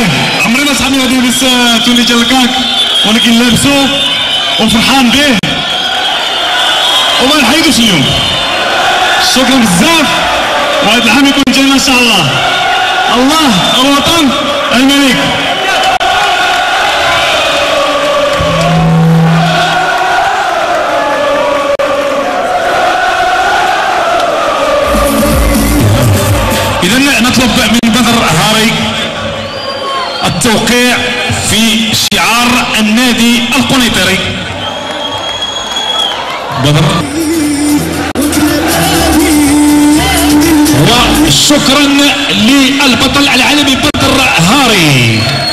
عمرنا صحابي غادي يلبس تولي ديال الكاك ولكن لابسو وفرحان به وما نحيدوش اليوم. شكرا بزاف وهذا العام يكون جاينا ان شاء الله. الله الوطن الملك. إذا نطلب من بدر هاري التوقيع في شعار النادي القنيطري. بدر وشكرا للبطل العالمي بدر هاري.